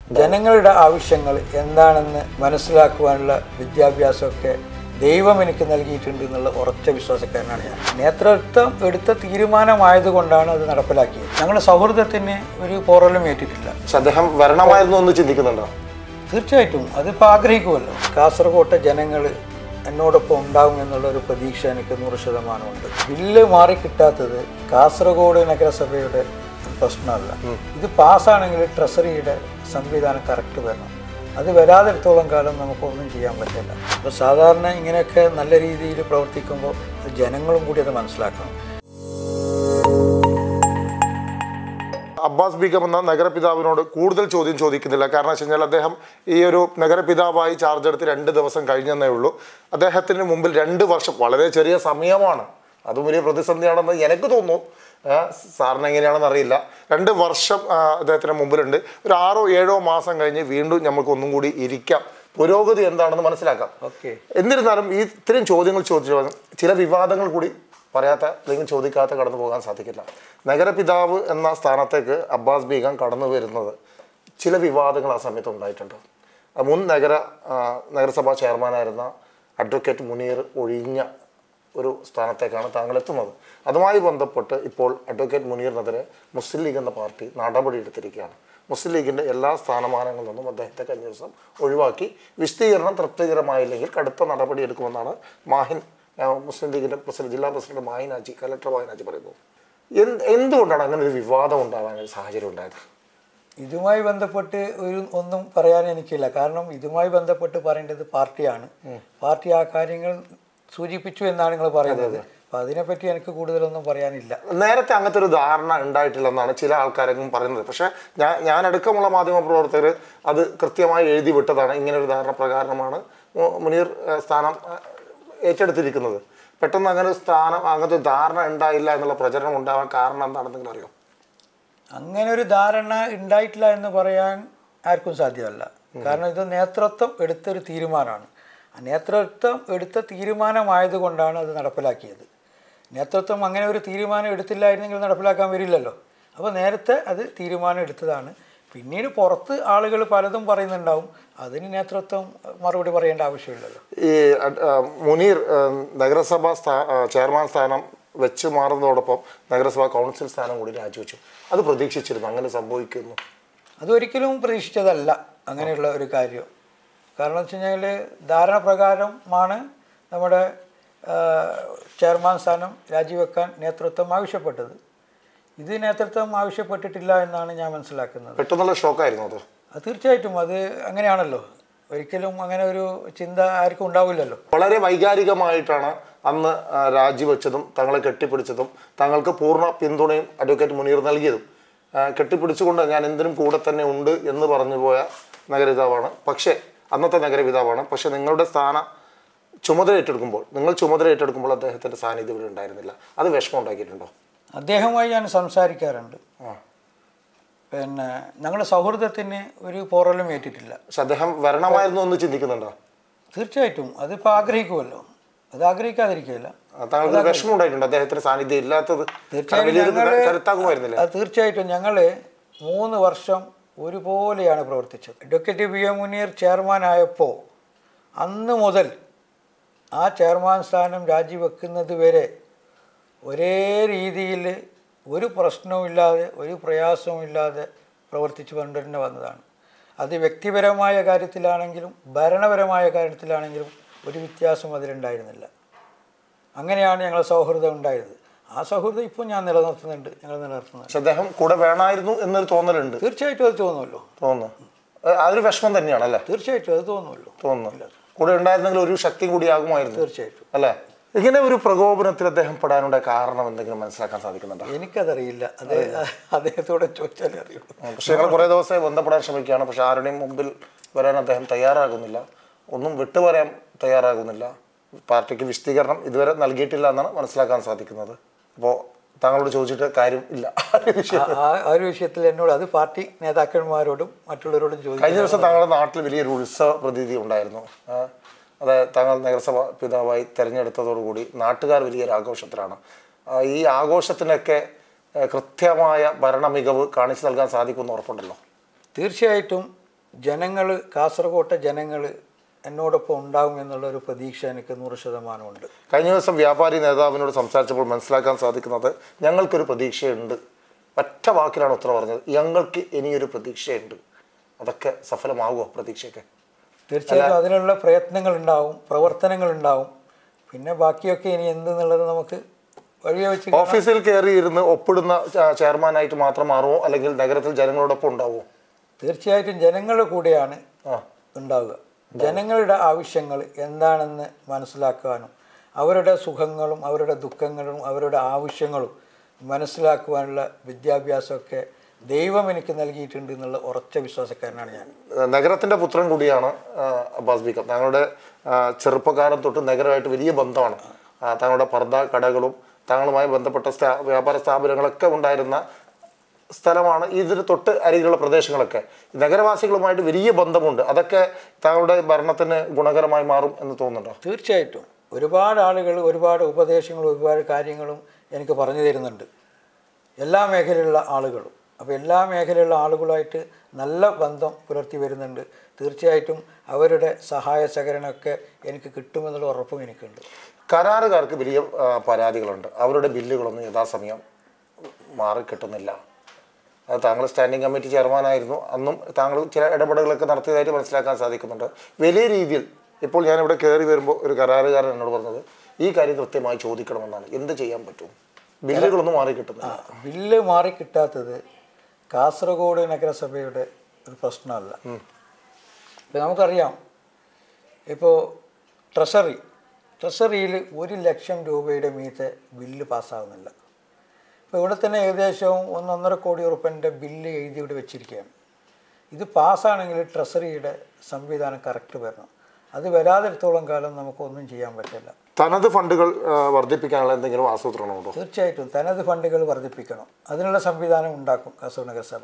ജനങ്ങളുടെ ആവശ്യങ്ങൾ എന്താണെന്ന് മനസ്സിലാക്കുവാനുള്ള വിദ്യാഭ്യാസമൊക്കെ ദൈവം എനിക്ക് നൽകിയിട്ടുണ്ട് എന്നുള്ള ഉറച്ച വിശ്വാസക്കാരനാണ് ഞാൻ. നേതൃത്വം എടുത്ത തീരുമാനമായതുകൊണ്ടാണ് അത് നടപ്പിലാക്കിയത്. ഞങ്ങളുടെ സൗഹൃദത്തിന് ഒരു പോറലും ഏറ്റിട്ടില്ല. അദ്ദേഹം വരണമായിരുന്നു എന്ന് ചിന്തിക്കുന്നുണ്ടോ? തീർച്ചയായിട്ടും അതിപ്പോൾ ആഗ്രഹിക്കുമല്ലോ. കാസർഗോട്ടെ ജനങ്ങൾ എന്നോടൊപ്പം ഉണ്ടാകും എന്നുള്ളൊരു പ്രതീക്ഷ എനിക്ക് 100% ഉണ്ട്. ബില്ല് മാറിക്കിട്ടാത്തത് കാസർഗോഡ് നഗരസഭയുടെ പ്രശ്നമല്ല. ഇത് പാസ്സാണെങ്കിൽ ട്രഷറിയുടെ സംവിധാനം കറക്റ്റ് വരണം. അത് വരാതിടത്തോളം കാലം നമുക്കൊന്നും ചെയ്യാൻ പറ്റില്ല. അപ്പോൾ സാധാരണ ഇങ്ങനെയൊക്കെ നല്ല രീതിയിൽ പ്രവർത്തിക്കുമ്പോൾ ജനങ്ങളും കൂടി അത് മനസ്സിലാക്കണം. അബ്ബാസ് ബീഗം എന്ന നഗരപിതാവിനോട് കൂടുതൽ ചോദ്യം ചോദിക്കുന്നില്ല. കാരണം വെച്ച് കഴിഞ്ഞാൽ അദ്ദേഹം ഈ ഒരു നഗരപിതാവായി ചാർജ് എടുത്ത് 2 ദിവസം കഴിഞ്ഞെന്നേ ഉള്ളൂ. അദ്ദേഹത്തിന് മുമ്പിൽ 2 വർഷം വളരെ ചെറിയ സമയമാണ്. അതും വലിയ പ്രതിസന്ധിയാണെന്ന് എനിക്ക് തോന്നുന്നു. സാറിന് എങ്ങനെയാണെന്ന് അറിയില്ല. 2 വർഷം അദ്ദേഹത്തിന് മുമ്പിലുണ്ട്. ഒരു 6-7 മാസം കഴിഞ്ഞ് വീണ്ടും നമുക്ക് ഒന്നും കൂടി ഇരിക്കാം, പുരോഗതി എന്താണെന്ന് മനസ്സിലാക്കാം. എന്നിരുന്നാലും ഈ ഇത്രയും ചോദ്യങ്ങൾ ചോദിച്ചു ചില വിവാദങ്ങൾ കൂടി പറയാത്ത അല്ലെങ്കിൽ ചോദിക്കാത്ത കടന്നു പോകാൻ സാധിക്കില്ല. നഗരപിതാവ് എന്ന സ്ഥാനത്തേക്ക് അബ്ബാസ് ബീഗം കടന്നു വരുന്നത് ചില വിവാദങ്ങൾ ആ സമയത്ത് ഉണ്ടായിട്ടുണ്ട്. മുൻ നഗരസഭാ ചെയർമാനായിരുന്ന അഡ്വക്കേറ്റ് മുനീർ ഒഴിഞ്ഞ ഒരു സ്ഥാനത്തേക്കാണ് താങ്കൾ എത്തുന്നത്. അതുമായി ബന്ധപ്പെട്ട് ഇപ്പോൾ അഡ്വക്കേറ്റ് മുനീറിനെതിരെ മുസ്ലിം ലീഗ് എന്ന പാർട്ടി നടപടി എടുത്തിരിക്കുകയാണ്. മുസ്ലിം ലീഗിൻ്റെ എല്ലാ സ്ഥാനമാനങ്ങളിൽ നിന്നും അദ്ദേഹത്തെ കഴിഞ്ഞ ദിവസം ഒഴിവാക്കി. വിശദീകരണം തൃപ്തികരമായില്ലെങ്കിൽ കടുത്ത നടപടി എടുക്കുമെന്നാണ് മുസ്ലിം ലീഗിൻ്റെ ജില്ലാ പ്രസിഡന്റ് കലക്ടർ മാഹിൻ ഹാജി പറയുന്നത്. എന്തുകൊണ്ടാണ് അങ്ങനെ ഒരു വിവാദം ഉണ്ടാകാൻ സാഹചര്യം ഉണ്ടായത്? ഇതുമായി ബന്ധപ്പെട്ട് ഒന്നും പറയാൻ എനിക്കില്ല. കാരണം ഇതുമായി ബന്ധപ്പെട്ട് പറയേണ്ടത് പാർട്ടിയാണ്. പാർട്ടി ആ കാര്യങ്ങൾ സൂചിപ്പിച്ചു എന്നാണ് നിങ്ങൾ പറയുന്നത്. അപ്പം അതിനെപ്പറ്റി എനിക്ക് കൂടുതലൊന്നും പറയാനില്ല. നേരത്തെ അങ്ങനത്തെ ഒരു ധാരണ ഉണ്ടായിട്ടില്ലെന്നാണ് ചില ആൾക്കാരെങ്കിലും പറയുന്നത്. പക്ഷേ ഞാനടക്കമുള്ള മാധ്യമപ്രവർത്തകർ അത് കൃത്യമായി എഴുതി വിട്ടതാണ്. ഇങ്ങനൊരു ധാരണ പ്രകാരമാണ് മുനീർ സ്ഥാനം ഏറ്റെടുത്തിരിക്കുന്നത്. പെട്ടെന്ന് അങ്ങനത്തെ ധാരണ ഉണ്ടായില്ല എന്നുള്ള പ്രചരണം ഉണ്ടാവാൻ കാരണം എന്താണെന്നെങ്കിലും അറിയോ? അങ്ങനെ ഒരു ധാരണ ഉണ്ടായിട്ടില്ല എന്ന് പറയാൻ ആർക്കും സാധ്യമല്ല. കാരണം ഇത് നേതൃത്വം എടുത്തൊരു തീരുമാനമാണ്. നേതൃത്വം എടുത്ത തീരുമാനമായതുകൊണ്ടാണ് അത് നടപ്പിലാക്കിയത്. നേതൃത്വം അങ്ങനെ ഒരു തീരുമാനം എടുത്തില്ലായിരുന്നെങ്കിൽ നടപ്പിലാക്കാൻ വരില്ലല്ലോ. അപ്പോൾ നേരത്തെ അത് തീരുമാനം എടുത്തതാണ്. പിന്നീട് പുറത്ത് ആളുകൾ പലതും പറയുന്നുണ്ടാവും. അതിന് നേതൃത്വം മറുപടി പറയേണ്ട ആവശ്യമില്ലല്ലോ. ഈ മുനീർ നഗരസഭാ ചെയർമാൻ സ്ഥാനം വെച്ച് മാറുന്നതോടൊപ്പം നഗരസഭാ കൗൺസിൽ സ്ഥാനം കൂടി രാജിവെച്ചു. അത് പ്രതീക്ഷിച്ചിരുന്നു അങ്ങനെ സംഭവിക്കുന്നു? അതൊരിക്കലും പ്രതീക്ഷിച്ചതല്ല അങ്ങനെയുള്ള ഒരു കാര്യം. കാരണം വെച്ച് കഴിഞ്ഞാൽ ധാരണ പ്രകാരമാണ് നമ്മുടെ ചെയർമാൻ സ്ഥാനം രാജിവെക്കാൻ നേതൃത്വം ആവശ്യപ്പെട്ടത്. ഇത് നേതൃത്വം ആവശ്യപ്പെട്ടിട്ടില്ല എന്നാണ് ഞാൻ മനസ്സിലാക്കുന്നത്. പെട്ടെന്നുള്ള ഷോക്കായിരുന്നു അത്? തീർച്ചയായിട്ടും അത് അങ്ങനെയാണല്ലോ. ഒരിക്കലും അങ്ങനെ ഒരു ചിന്ത ആർക്കും ഉണ്ടാവില്ലല്ലോ. വളരെ വൈകാരികമായിട്ടാണ് അന്ന് രാജിവെച്ചതും തങ്ങളെ കെട്ടിപ്പിടിച്ചതും താങ്കൾക്ക് പൂർണ്ണ പിന്തുണയും അഡ്വക്കേറ്റ് മുനീർ നൽകിയതും. കെട്ടിപ്പിടിച്ചുകൊണ്ട് ഞാൻ എന്തിനും കൂടെ തന്നെ ഉണ്ട് എന്ന് പറഞ്ഞു പോയ അന്നത്തെ നഗരപിതാവാണ്. പക്ഷെ നിങ്ങളുടെ ചുമതല ഏറ്റെടുക്കുമ്പോൾ അദ്ദേഹത്തിൻ്റെ സാന്നിധ്യം ഇവിടെ ഉണ്ടായിരുന്നില്ല. അത് വിഷമം ഉണ്ടാക്കിയിട്ടുണ്ടോ? അദ്ദേഹവുമായി ഞാൻ സംസാരിക്കാറുണ്ട്. പിന്നെ ഞങ്ങളുടെ സൗഹൃദത്തിന് ഒരു പോറലും ഏറ്റിട്ടില്ല. പക്ഷെ അദ്ദേഹം വരണമായിരുന്നു എന്ന് ചിന്തിക്കുന്നുണ്ടോ? തീർച്ചയായിട്ടും അതിപ്പോൾ ആഗ്രഹിക്കുമല്ലോ. അത് ആഗ്രഹിക്കാതിരിക്കില്ല. താങ്കൾക്ക് വിഷമം ഉണ്ടായിട്ടുണ്ട് അദ്ദേഹത്തിന് സാന്നിധ്യം ഇല്ലാത്തത്? തീർച്ചയായിട്ടും ഞങ്ങൾ 3 വർഷം ഒരുപോലെയാണ് പ്രവർത്തിച്ചത്. അഡ്വക്കേറ്റ് ബീഗം മുനീർ ചെയർമാൻ ആയപ്പോൾ അന്ന് മുതൽ ആ ചെയർമാൻ സ്ഥാനം രാജിവെക്കുന്നത് വരെ ഒരേ രീതിയിൽ ഒരു പ്രശ്നവുമില്ലാതെ ഒരു പ്രയാസവുമില്ലാതെ പ്രവർത്തിച്ചു കൊണ്ടുതന്നെ വന്നതാണ്. അത് വ്യക്തിപരമായ കാര്യത്തിലാണെങ്കിലും ഭരണപരമായ കാര്യത്തിലാണെങ്കിലും ഒരു വ്യത്യാസം അതിലുണ്ടായിരുന്നില്ല. അങ്ങനെയാണ് ഞങ്ങളുടെ സൗഹൃദം ഉണ്ടായത്. ആ സൗഹൃദം ഇപ്പോൾ ഞങ്ങൾ നിലനിർത്തുന്നുണ്ട്. അദ്ദേഹം കൂടെ വേണമായിരുന്നു എന്നൊരു തോന്നലുണ്ട്? തീർച്ചയായിട്ടും അത് തോന്നുമല്ലോ. അതൊരു വിഷമം തന്നെയാണല്ലേ? തീർച്ചയായിട്ടും അത് തോന്നുന്നു. കൂടെ ഉണ്ടായിരുന്നെങ്കിൽ ഒരു ശക്തി കൂടിയാകുമായിരുന്നു. തീർച്ചയായിട്ടും അല്ലേ? ഇങ്ങനെ ഒരു പ്രകോപനത്തിൽ അദ്ദേഹം പെടാനുള്ള കാരണം എന്തെങ്കിലും മനസ്സിലാക്കാൻ സാധിക്കുന്നുണ്ടോ? എനിക്കതറിയില്ല. അദ്ദേഹത്തോട് ചോദിച്ചാലേ അറിയുള്ളൂ. പക്ഷെ ഞങ്ങൾ കുറേ ദിവസമായി ബന്ധപ്പെടാൻ ശ്രമിക്കുകയാണ്. പക്ഷെ ആരുടെയും മുമ്പിൽ വരാൻ അദ്ദേഹം തയ്യാറാകുന്നില്ല. ഒന്നും വിട്ടുപറയാൻ തയ്യാറാകുന്നില്ല. പാർട്ടിക്ക് വിശദീകരണം ഇതുവരെ നൽകിയിട്ടില്ല എന്നാണ് മനസ്സിലാക്കാൻ സാധിക്കുന്നത്. അപ്പോൾ താങ്കളോട് ചോദിച്ചിട്ട് കാര്യം ഇല്ല. ആ ഒരു വിഷയത്തിൽ എന്നോട് അത് പാർട്ടി നേതാക്കന്മാരോടും മറ്റുള്ളവരോടും ചോദിച്ചു. കഴിഞ്ഞ ദിവസം താങ്കളുടെ നാട്ടിൽ വലിയൊരു ഉത്സവ പ്രതീതി ഉണ്ടായിരുന്നു. അതായത് താങ്കൾ നഗരസഭ പിതാവായി തിരഞ്ഞെടുത്തതോടുകൂടി നാട്ടുകാർ വലിയൊരു ആഘോഷത്തിലാണ്. ഈ ആഘോഷത്തിനൊക്കെ കൃത്യമായ ഭരണ മികവ് കാണിച്ചു നൽകാൻ സാധിക്കുമെന്ന് ഉറപ്പുണ്ടല്ലോ? തീർച്ചയായിട്ടും ജനങ്ങൾ, കാസർഗോട്ടെ ജനങ്ങൾ എന്നോടൊപ്പം ഉണ്ടാകും എന്നുള്ളൊരു പ്രതീക്ഷ എനിക്ക് 100% കഴിഞ്ഞ ദിവസം വ്യാപാരി നേതാവിനോട് സംസാരിച്ചപ്പോൾ മനസ്സിലാക്കാൻ സാധിക്കുന്നത് ഞങ്ങൾക്കൊരു പ്രതീക്ഷയുണ്ട്. ഒറ്റ വാക്കിലാണ് ഉത്തരം പറഞ്ഞത്, ഞങ്ങൾക്ക് ഇനിയൊരു പ്രതീക്ഷയുണ്ട്. അതൊക്കെ സഫലമാകുമോ പ്രതീക്ഷയൊക്കെ? തീർച്ചയായിട്ടും അതിനുള്ള പ്രയത്നങ്ങളുണ്ടാവും, പ്രവർത്തനങ്ങളുണ്ടാവും. പിന്നെ ബാക്കിയൊക്കെ ഇനി എന്തെന്നുള്ളത് നമുക്ക് വഴിയെ വെച്ച് ഓഫീസിൽ കയറി ഇരുന്ന് ഒപ്പിടുന്ന ചെയർമാനായിട്ട് മാത്രം മാറുമോ, അല്ലെങ്കിൽ നഗരത്തിൽ ജനങ്ങളോടൊപ്പം ഉണ്ടാവുമോ? തീർച്ചയായിട്ടും ജനങ്ങളുടെ കൂടെയാണ് ഉണ്ടാവുക. ജനങ്ങളുടെ ആവശ്യങ്ങൾ എന്താണെന്ന് മനസ്സിലാക്കുവാനും അവരുടെ സുഖങ്ങളും അവരുടെ ദുഃഖങ്ങളും അവരുടെ ആവശ്യങ്ങളും മനസ്സിലാക്കുവാനുള്ള വിദ്യാഭ്യാസമൊക്കെ ദൈവം എനിക്ക് നൽകിയിട്ടുണ്ട് എന്നുള്ള ഉറച്ച വിശ്വാസക്കാരനാണ് ഞാൻ. നഗരത്തിൻ്റെ പുത്രൻ കൂടിയാണ് അബ്ബാസ് ബീഗം. താങ്കളുടെ ചെറുപ്പകാലം തൊട്ട് നഗരമായിട്ട് വലിയ ബന്ധമാണ്. താങ്കളുടെ പർദ്ദ കടകളും താങ്കളുമായി ബന്ധപ്പെട്ട വ്യാപാര സ്ഥാപനങ്ങളൊക്കെ ഉണ്ടായിരുന്ന സ്ഥലമാണ്. ഇതിന് തൊട്ട് അരികിലുള്ള പ്രദേശങ്ങളൊക്കെ നഗരവാസികളുമായിട്ട് വലിയ ബന്ധമുണ്ട്. അതൊക്കെ താങ്കളുടെ ഭരണത്തിന് ഗുണകരമായി മാറും എന്ന് തോന്നുന്നുണ്ടോ? തീർച്ചയായിട്ടും ഒരുപാട് ആളുകൾ ഒരുപാട് ഉപദേശങ്ങളും ഒരുപാട് കാര്യങ്ങളും എനിക്ക് പറഞ്ഞു തരുന്നുണ്ട്, എല്ലാ മേഖലയിലുള്ള ആളുകളും. അപ്പോൾ എല്ലാ മേഖലയിലുള്ള ആളുകളുമായിട്ട് നല്ല ബന്ധം പുലർത്തി വരുന്നുണ്ട്. തീർച്ചയായിട്ടും അവരുടെ സഹായ സഹകരണമൊക്കെ എനിക്ക് കിട്ടുമെന്നുള്ള ഉറപ്പും എനിക്കുണ്ട്. കരാറുകാർക്ക് വലിയ പരാതികളുണ്ട്, അവരുടെ ബില്ലുകളൊന്നും യഥാസമയം മാറിക്കിട്ടുന്നില്ല. അത് താങ്കൾ സ്റ്റാൻഡിംഗ് കമ്മിറ്റി ചെയർമാനായിരുന്നു, അന്നും താങ്കൾ ചില ഇടപെടലുകളൊക്കെ നടത്തിയതായിട്ട് മനസ്സിലാക്കാൻ സാധിക്കുന്നുണ്ട്. വലിയ രീതിയിൽ ഇപ്പോൾ ഞാനിവിടെ കയറി വരുമ്പോൾ ഒരു കരാറുകാരൻ എന്നോട് പറഞ്ഞത് ഈ കാര്യം കൃത്യമായി ചോദിക്കണമെന്നാണ്. എന്ത് ചെയ്യാൻ പറ്റും? ബില്ലുകളൊന്നും മാറിക്കിട്ടുന്നില്ല. ബില്ല് മാറിക്കിട്ടാത്തത് കാസർഗോഡ് നഗരസഭയുടെ ഒരു പ്രശ്നമല്ല. ഇപ്പം നമുക്കറിയാം, ഇപ്പോൾ ട്രഷറിയിൽ 1 ലക്ഷം രൂപയുടെ മീതെ ബില്ല് പാസ്സാകുന്നില്ല. ഇപ്പോൾ ഇവിടെ തന്നെ ഏകദേശം 1.5 കോടി ഉറുപ്പിൻ്റെ ബില്ല് എഴുതി ഇവിടെ വെച്ചിരിക്കുകയാണ്. ഇത് പാസ്സാണെങ്കിൽ ട്രഷറിയുടെ സംവിധാനം കറക്റ്റ് വരണം. അത് വരാതിടത്തോളം കാലം നമുക്കൊന്നും ചെയ്യാൻ പറ്റില്ല. തനത് ഫണ്ടുകൾ വർദ്ധിപ്പിക്കാനുള്ള എന്തെങ്കിലും ആസൂത്രണമുണ്ടോ? തീർച്ചയായിട്ടും തനത് ഫണ്ടുകൾ വർദ്ധിപ്പിക്കണം. അതിനുള്ള സംവിധാനം ഉണ്ടാക്കും കാസർഗോഡ് നഗരസഭ.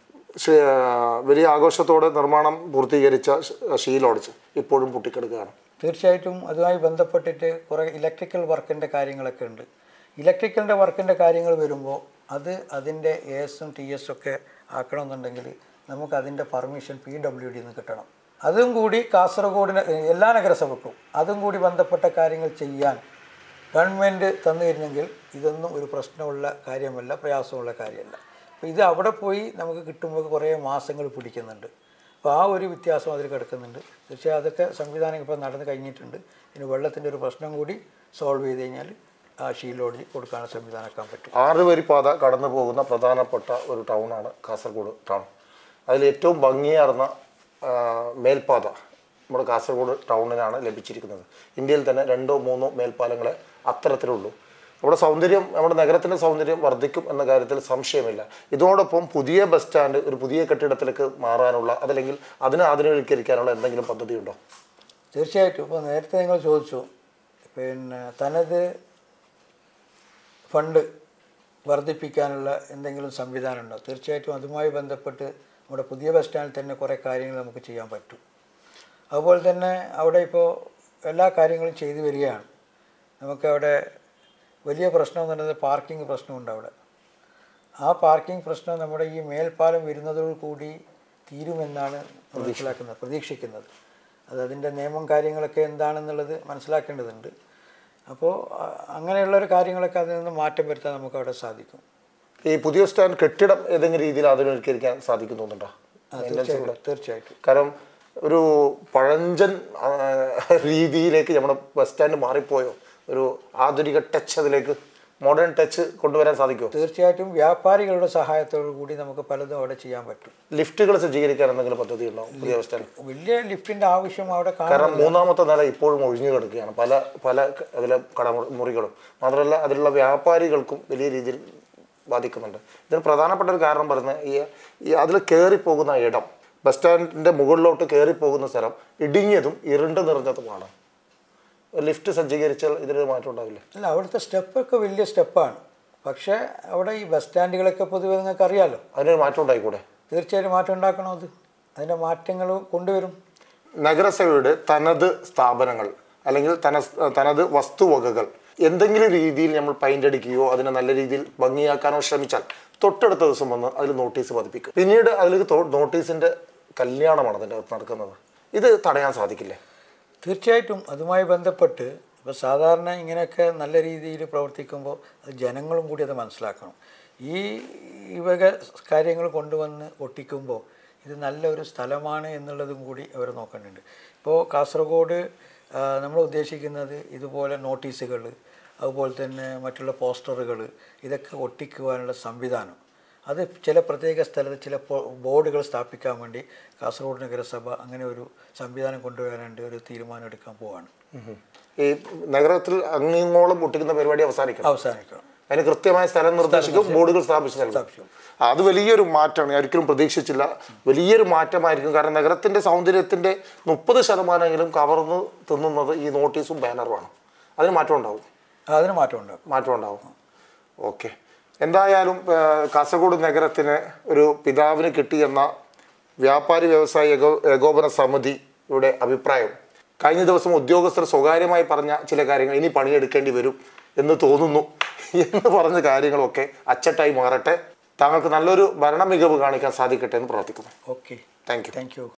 വലിയ ആഘോഷത്തോടെ നിർമ്മാണം പൂർത്തീകരിച്ച ഷീ ലോഡ്ജ് ഇപ്പോഴും പൊട്ടിക്കെടുക്കുകയാണ്. തീർച്ചയായിട്ടും അതുമായി ബന്ധപ്പെട്ടിട്ട് കുറേ ഇലക്ട്രിക്കൽ വർക്കിൻ്റെ കാര്യങ്ങളൊക്കെ ഉണ്ട്. ഇലക്ട്രിക്കലിൻ്റെ വർക്കിൻ്റെ കാര്യങ്ങൾ വരുമ്പോൾ അതിൻ്റെ AS-ഉം TS-ഉം ഒക്കെ ആക്കണമെന്നുണ്ടെങ്കിൽ നമുക്ക് അതിൻ്റെ പെർമിഷൻ PWD നിന്ന് കിട്ടണം. അതും കൂടി കാസർഗോഡിന് എല്ലാ നഗരസഭയ്ക്കും അതും കൂടി ബന്ധപ്പെട്ട കാര്യങ്ങൾ ചെയ്യാൻ ഗവൺമെൻറ് തന്നു തരുന്നെങ്കിൽ ഇതൊന്നും ഒരു പ്രശ്നമുള്ള കാര്യമല്ല, പ്രയാസമുള്ള കാര്യമല്ല. അപ്പോൾ ഇത് അവിടെ പോയി നമുക്ക് കിട്ടുമ്പോൾ കുറേ മാസങ്ങൾ പിടിക്കുന്നുണ്ട്. അപ്പോൾ ആ ഒരു വ്യത്യാസം അതിൽ കിടക്കുന്നുണ്ട്. തീർച്ചയായും അതൊക്കെ സംവിധാനം ഇപ്പോൾ നടന്നു കഴിഞ്ഞിട്ടുണ്ട്. ഇനി വെള്ളത്തിൻ്റെ ഒരു പ്രശ്നം കൂടി സോൾവ് ചെയ്ത് കഴിഞ്ഞാൽ ആ ഷീ ലോഡ്ജ് കൊടുക്കാനുള്ള സംവിധാനമാക്കാൻ പറ്റും. 6 വരിപ്പാത കടന്നു പോകുന്ന പ്രധാനപ്പെട്ട ഒരു ടൗണാണ് കാസർഗോഡ് ടൗൺ. അതിൽ ഏറ്റവും ഭംഗിയാർന്ന മേൽപ്പാത നമ്മുടെ കാസർഗോഡ് ടൗണിനാണ് ലഭിച്ചിരിക്കുന്നത്. ഇന്ത്യയിൽ തന്നെ 2 or 3 മേൽപ്പാലങ്ങളെ അത്തരത്തിലുള്ളൂ. നമ്മുടെ സൗന്ദര്യം, നമ്മുടെ നഗരത്തിൻ്റെ സൗന്ദര്യം വർദ്ധിക്കും എന്ന കാര്യത്തിൽ സംശയമില്ല. ഇതോടൊപ്പം പുതിയ ബസ് സ്റ്റാൻഡ് ഒരു പുതിയ കെട്ടിടത്തിലേക്ക് മാറാനുള്ള അതല്ലെങ്കിൽ അതിനെ ആധുനികവൽക്കരിക്കാനുള്ള എന്തെങ്കിലും പദ്ധതിയുണ്ടോ? തീർച്ചയായിട്ടും. ഇപ്പോൾ നേരത്തെ നിങ്ങൾ ചോദിച്ചു, പിന്നെ തനത് ഫണ്ട് വർദ്ധിപ്പിക്കാനുള്ള എന്തെങ്കിലും സംവിധാനം ഉണ്ടോ? തീർച്ചയായിട്ടും അതുമായി ബന്ധപ്പെട്ട് നമ്മുടെ പുതിയ ബസ് സ്റ്റാൻഡിൽ തന്നെ കുറേ കാര്യങ്ങൾ നമുക്ക് ചെയ്യാൻ പറ്റും. അതുപോലെ തന്നെ അവിടെ ഇപ്പോൾ എല്ലാ കാര്യങ്ങളും ചെയ്തു വരികയാണ്. നമുക്കവിടെ വലിയ പ്രശ്നം എന്ന് പറയുന്നത് പാർക്കിംഗ് പ്രശ്നമുണ്ട് അവിടെ. ആ പാർക്കിംഗ് പ്രശ്നം നമ്മുടെ ഈ മേൽപ്പാലം വരുന്നതോടുകൂടി തീരുമെന്നാണ് പ്രതീക്ഷിക്കുന്നത്. അതിൻ്റെ നിയമം കാര്യങ്ങളൊക്കെ എന്താണെന്നുള്ളത് മനസ്സിലാക്കേണ്ടതുണ്ട്. അപ്പോൾ അങ്ങനെയുള്ളൊരു കാര്യങ്ങളൊക്കെ അതിൽ നിന്ന് മാറ്റം വരുത്താൻ നമുക്ക് അവിടെ സാധിക്കും. ഈ പുതിയ സ്റ്റാൻഡ് കെട്ടിടം ഏതെങ്കിലും രീതിയിൽ ആധുനികരിക്കാൻ സാധിക്കുന്നുണ്ടോ? തീർച്ചയായിട്ടും. കാരണം ഒരു പഴഞ്ചൻ രീതിയിലേക്ക് നമ്മുടെ ബസ് സ്റ്റാൻഡ് മാറിപ്പോയോ? ഒരു ആധുനിക ടച്ച്, അതിലേക്ക് മോഡേൺ ടച്ച് കൊണ്ടുവരാൻ സാധിക്കുമോ? തീർച്ചയായിട്ടും വ്യാപാരികളുടെ സഹായത്തോടു കൂടി നമുക്ക് പലതും അവിടെ ചെയ്യാൻ പറ്റും. ലിഫ്റ്റുകൾ സജ്ജീകരിക്കാൻ എന്തെങ്കിലും പദ്ധതി ഉണ്ടോ പുതിയ ബസ് സ്റ്റാൻഡ്? വലിയ ലിഫ്റ്റിൻ്റെ ആവശ്യം അവിടെ കാരണം 3ാമത്തെ നില ഇപ്പോഴും ഒഴിഞ്ഞു കിടക്കുകയാണ്, പല അതിലെ കടമുറികളും. മാത്രമല്ല അതിലുള്ള വ്യാപാരികൾക്കും വലിയ രീതിയിൽ ബാധിക്കുന്നുണ്ട്. ഇതിന് പ്രധാനപ്പെട്ട ഒരു കാരണം പറയുന്നത് ഈ അതിൽ കയറിപ്പോകുന്ന ഇടം, ബസ് സ്റ്റാൻഡിൻ്റെ മുകളിലോട്ട് കയറിപ്പോകുന്ന സ്ഥലം ഇടുങ്ങിയതും ഇരുണ്ട് നിറഞ്ഞതുമാണ്. ലിഫ്റ്റ് സജ്ജീകരിച്ചാൽ ഇതിനൊരു മാറ്റം ഉണ്ടാവില്ല? അല്ല, അവിടുത്തെ സ്റ്റെപ്പൊക്കെ വലിയ സ്റ്റെപ്പാണ്. പക്ഷേ അവിടെ ഈ ബസ് സ്റ്റാൻഡുകളൊക്കെ പൊതുവെ നിങ്ങൾക്ക് അറിയാമല്ലോ, അതിനൊരു മാറ്റം ഉണ്ടായിക്കൂടെ? തീർച്ചയായും മാറ്റം ഉണ്ടാക്കണം. അതിൻ്റെ മാറ്റങ്ങൾ കൊണ്ടുവരും. നഗരസഭയുടെ തനത് സ്ഥാപനങ്ങൾ അല്ലെങ്കിൽ തനത് വസ്തുവകകൾ എന്തെങ്കിലും രീതിയിൽ നമ്മൾ പെയിൻ്റ് അടിക്കുകയോ അതിനെ നല്ല രീതിയിൽ ഭംഗിയാക്കാനോ ശ്രമിച്ചാൽ തൊട്ടടുത്ത ദിവസം വന്ന് അതിൽ നോട്ടീസ് പതിപ്പിക്കും. പിന്നീട് അതിലേക്ക് നോട്ടീസിൻ്റെ കല്യാണമാണ് അതിൻ്റെ അകത്ത് നടക്കുന്നത്. ഇത് തടയാൻ സാധിക്കില്ലേ? തീർച്ചയായിട്ടും അതുമായി ബന്ധപ്പെട്ട് ഇപ്പോൾ സാധാരണ ഇങ്ങനെയൊക്കെ നല്ല രീതിയിൽ പ്രവർത്തിക്കുമ്പോൾ അത് ജനങ്ങളും കൂടി അത് മനസ്സിലാക്കണം. ഈ വക കാര്യങ്ങൾ കൊണ്ടുവന്ന് ഒട്ടിക്കുമ്പോൾ ഇത് നല്ലൊരു സ്ഥലമാണ് എന്നുള്ളതും കൂടി അവർ നോക്കേണ്ടതുണ്ട്. ഇപ്പോൾ കാസർഗോഡ് നമ്മൾ ഉദ്ദേശിക്കുന്നത് ഇതുപോലെ നോട്ടീസുകൾ, അതുപോലെ തന്നെ മറ്റുള്ള പോസ്റ്ററുകൾ, ഇതൊക്കെ ഒട്ടിക്കുവാനുള്ള സംവിധാനം അത് ചില പ്രത്യേക സ്ഥലത്ത് ചില ബോർഡുകൾ സ്ഥാപിക്കാൻ വേണ്ടി കാസർഗോഡ് നഗരസഭ അങ്ങനെ ഒരു സംവിധാനം കൊണ്ടുവരാണ്ട് ഒരു തീരുമാനം എടുക്കാൻ പോവാണ്. ഈ നഗരത്തിൽ അങ്ങോളം ഒട്ടിക്കുന്ന പരിപാടി അവസാനിക്കണം. അതിന് കൃത്യമായ സ്ഥലം നിർദ്ദേശിക്കും, ബോർഡുകൾ സ്ഥാപിച്ചു നൽകും. അത് വലിയൊരു മാറ്റമാണ്, ഒരിക്കലും പ്രതീക്ഷിച്ചില്ല. വലിയൊരു മാറ്റമായിരിക്കും. കാരണം നഗരത്തിൻ്റെ സൗന്ദര്യത്തിൻ്റെ 30% കവർന്ന് തിന്നുന്നത് ഈ നോട്ടീസും ബാനറുമാണ്. അതിന് മാറ്റം ഉണ്ടാവും. മാറ്റം ഉണ്ടാവും. ഓക്കെ. എന്തായാലും കാസർഗോഡ് നഗരത്തിന് ഒരു പിതാവിന് കിട്ടിയെന്ന വ്യാപാരി വ്യവസായ ഏകോപന സമിതിയുടെ അഭിപ്രായം, കഴിഞ്ഞ ദിവസം ഉദ്യോഗസ്ഥർ സ്വകാര്യമായി പറഞ്ഞ ചില കാര്യങ്ങൾ ഇനി പണിയെടുക്കേണ്ടി വരും എന്ന് തോന്നുന്നു എന്ന് പറഞ്ഞ കാര്യങ്ങളൊക്കെ അച്ചട്ടായി മാറട്ടെ. താങ്കൾക്ക് നല്ലൊരു ഭരണ മികവ് കാണിക്കാൻ സാധിക്കട്ടെ എന്ന് പ്രാർത്ഥിക്കുന്നു. Okay, thank U.